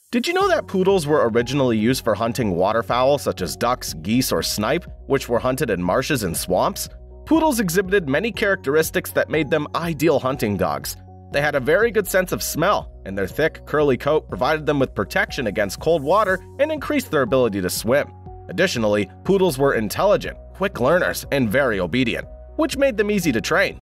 Did you know that poodles were originally used for hunting waterfowl such as ducks, geese, or snipe, which were hunted in marshes and swamps? Poodles exhibited many characteristics that made them ideal hunting dogs. They had a very good sense of smell, and their thick, curly coat provided them with protection against cold water and increased their ability to swim. Additionally, poodles were intelligent, quick learners, and very obedient, which made them easy to train.